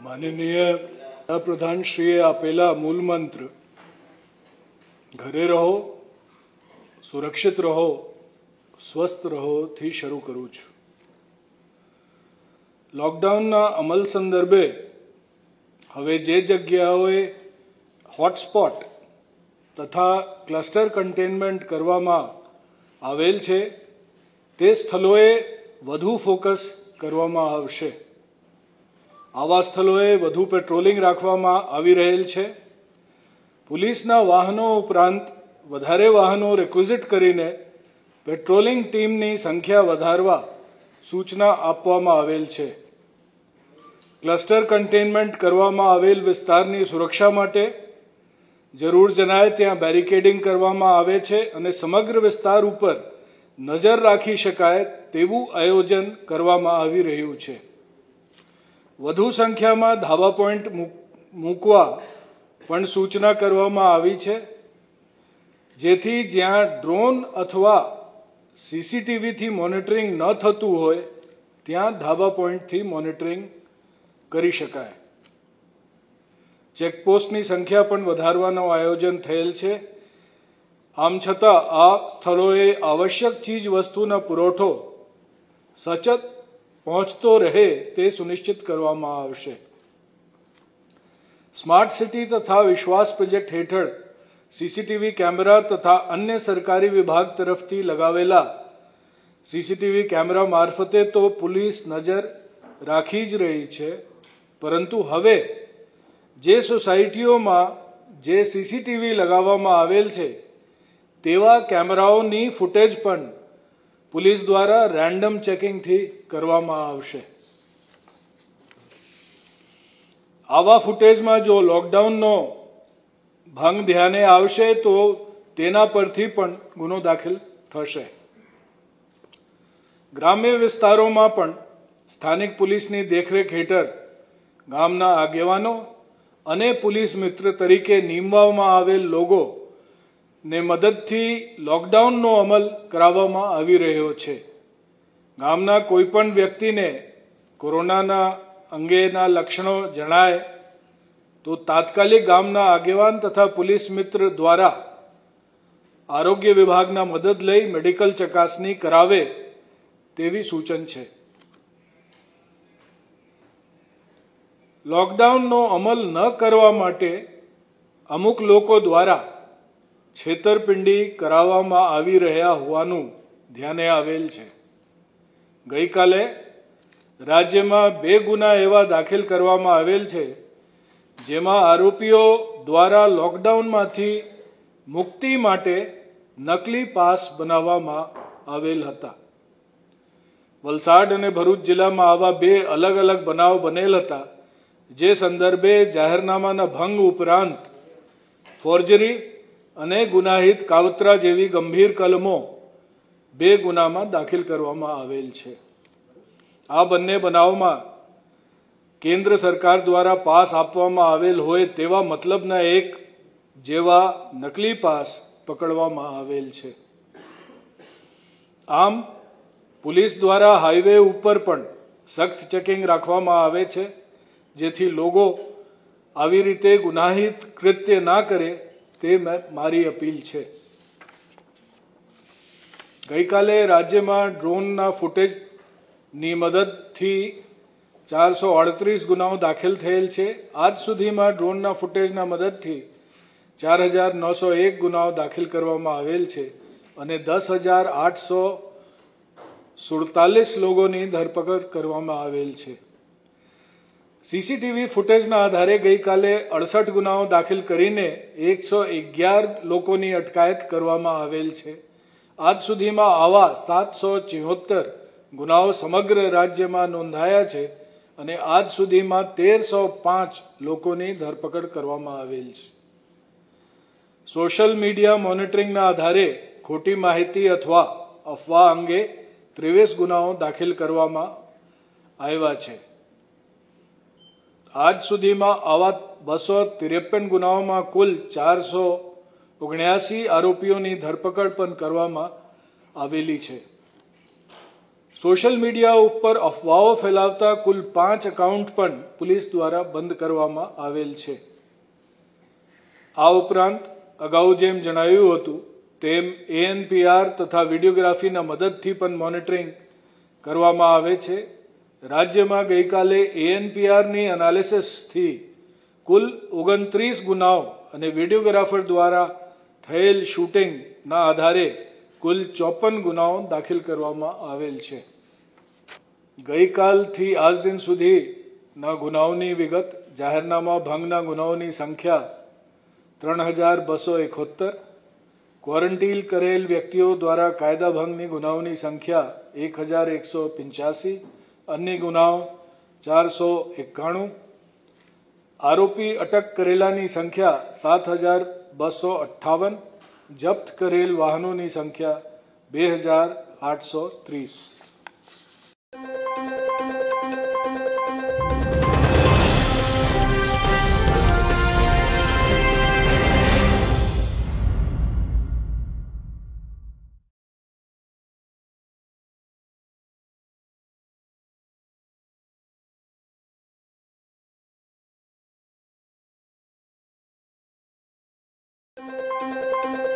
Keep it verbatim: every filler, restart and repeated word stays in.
માનનીય પ્રધાનશ્રીએ આપેલા મૂળ મંત્ર ઘરે રહો, સુરક્ષિત રહો, સ્વસ્થ રહો થી શરૂ કરું છું. લોકડાઉનના અમલ સંદર્ભે હવે જે જગ્યાઓએ હોટસ્પોટ તથા ક્લસ્ટર કન્ટેનમેન્ટ કરવામાં આવેલ છે તે સ્થળોએ વધુ ફોકસ કરવામાં આવશે. આવા સ્થળોએ વધુ પેટ્રોલિંગ રાખવામાં આવી રહેલ છે. પોલીસના વાહનો ઉપરાંત વધારે વાહનો રિક્વિઝિટ કરીને પેટ્રોલિંગ ટીમની સંખ્યા વધારવા સૂચના આપવામાં આવેલ છે. ક્લસ્ટર કન્ટેનમેન્ટ કરવામાં આવેલ વિસ્તારની સુરક્ષા માટે જરૂર જણાય ત્યાં બેરિકેડિંગ કરવામાં આવે છે અને સમગ્ર વિસ્તાર ઉપર નજર રાખી શકાય તેવું આયોજન કરવામાં આવી રહ્યું છે. વધુ સંખ્યામાં ધાબા પોઈન્ટ મૂકવા પણ સૂચના કરવામાં આવી છે, જેથી જ્યાં ડ્રોન અથવા સીસીટીવીથી મોનિટરિંગ ન થતું હોય ત્યાં ધાબા પોઈન્ટથી મોનિટરિંગ કરી શકાય. ચેકપોસ્ટની સંખ્યા પણ વધારવાનું આયોજન થયેલ છે. આમ છતાં આ સ્થળોએ આવશ્યક ચીજ વસ્તુનો પુરવઠો સચત પહોંચતો રહે તે સુનિશ્ચિત કરવામાં આવશે. સ્માર્ટ સિટી તથા વિશ્વાસ પ્રોજેક્ટ હેઠળ સીસીટીવી કેમેરા તથા અન્ય સરકારી વિભાગ તરફથી લગાવેલા સીસીટીવી કેમેરા મારફતે તો પોલીસ નજર રાખી જ રહી છે, પરંતુ હવે જે સોસાયટીઓમાં જે સીસીટીવી લગાવવામાં આવેલ છે તેવા કેમેરાઓની ફૂટેજ પણ પોલીસ દ્વારા રેન્ડમ ચેકિંગથી કરવામાં આવશે. આવા ફૂટેજમાં જો લોકડાઉનનો ભંગ ધ્યાને આવશે તો તેના પરથી પણ ગુનો દાખલ થશે. ગ્રામ્ય વિસ્તારોમાં પણ સ્થાનિક પોલીસની દેખરેખ હેઠળ ગામના આગેવાનો અને પોલીસ મિત્ર તરીકે નીમવામાં આવેલ લોકો ને મદદથી લોકડાઉનનો અમલ કરાવવામાં આવી રહ્યો છે. ગામના કોઈપણ વ્યક્તિને કોરોનાના અંગેના લક્ષણો જણાય તો તાત્કાલિક ગામના આગેવાન તથા પોલીસ મિત્ર દ્વારા આરોગ્ય વિભાગના મદદ લઈ મેડિકલ ચકાસણી કરાવે તેવી સૂચન છે. લોકડાઉનનો અમલ ન કરવા માટે અમુક લોકો દ્વારા છેતરપિંડી કરાવવામાં આવી રહ્યા હોવાનું ધ્યાને આવેલ છે. ગઈકાલે રાજ્યમાં બે ગુના એવા દાખલ કરવામાં આવેલ છે જેમાં આરોપીઓ દ્વારા લોકડાઉનમાંથી મુક્તિ માટે નકલી પાસ બનાવવામાં આવેલ હતા. વલસાડ અને ભરૂચ જિલ્લામાં આવા બે અલગ અલગ બનાવ બનેલ હતા, જે સંદર્ભે જાહેરનામાના ભંગ ઉપરાંત ફોર્જરી અને ગુનાહિત કાવતરા જેવી ગંભીર કલમો બે ગુનામાં દાખલ કરવામાં આવેલ છે. આ બંને બનાવમાં કેન્દ્ર સરકાર દ્વારા પાસ આપવામાં આવેલ હોય તેવા મતલબના એક જેવા નકલી પાસ પકડવામાં આવેલ છે. આમ પોલીસ દ્વારા હાઈવે ઉપર પણ સખ્ત ચેકિંગ રાખવામાં આવે છે, જેથી લોકો આવી રીતે ગુનાહિત કૃત્ય ના કરે તે મારી અપીલ છે. ગઈકાલે રાજ્યમાં ડ્રોનના ફૂટેજની મદદથી ચારસો અડત્રીસ ગુનાઓ દાખલ થયેલ છે. આજ સુધીમાં ડ્રોનના ફૂટેજના મદદથી ચાર હજાર નવસો એક ગુનાઓ દાખલ કરવામાં આવેલ છે અને દસ હજાર આઠસો સુડતાલીસ લોકોની ધરપકડ કરવામાં આવેલ છે. સીસીટીવી ફૂટેજના આધારે ગઈકાલે અડસઠ ગુનાઓ દાખલ કરીને એકસો અગિયાર લોકોની અટકાયત કરવામાં આવેલ છે. આજ સુધીમાં આવા સાતસો ચુહ્યોતર ગુનાઓ સમગ્ર રાજ્યમાં નોંધાયા છે અને આજ સુધીમાં તેરસો પાંચ લોકોની ધરપકડ કરવામાં આવેલ છે. સોશિયલ મીડિયા મોનિટરિંગના આધારે ખોટી માહિતી અથવા અફવા અંગે ત્રેવીસ ગુનાઓ દાખલ કરવામાં આવ્યા છે. આજ સુધીમાં આવા બસો ત્રેપન ગુનાઓમાં કુલ ચારસો ઓગણ્યાસી આરોપીઓની ધરપકડ પણ કરવામાં આવેલી છે. સોશિયલ મીડિયા ઉપર અફવાઓ ફેલાવતા કુલ પાંચ એકાઉન્ટ પણ પોલીસ દ્વારા બંધ કરવામાં આવેલ છે. આ ઉપરાંત અગાઉ જેમ જણાવ્યું હતું તેમ એએનપીઆર તથા વિડીયોગ્રાફીના મદદથી પણ મોનિટરિંગ કરવામાં આવે છે. રાજ્યમાં ગઈકાલે એએનપીઆરની એનાલિસિસથી કુલ ઓગણત્રીસ ગુનાઓ અને વિડીયોગ્રાફર દ્વારા થયેલ શૂટિંગના આધારે કુલ ચોપન ગુનાઓ દાખલ કરવામાં આવેલ છે. ગઈકાલથી આજ દિન સુધીના ગુનાઓની વિગત: જાહેરનામા ભંગના ગુનાઓની સંખ્યા ત્રણ હજાર બસો એકોતેર, ક્વોરન્ટીન કરેલ વ્યક્તિઓ દ્વારા કાયદા ભંગની ગુનાઓની સંખ્યા એક હજાર એકસો પંચ્યાસી, अन्य गुनाओं चार सौ एकाणु, आरोपी अटक करेलानी संख्या सात हजार बसो अट्ठावन, जप्त करेल वाहनों की संख्या बे हजार आठ सौ तीस. Thank you.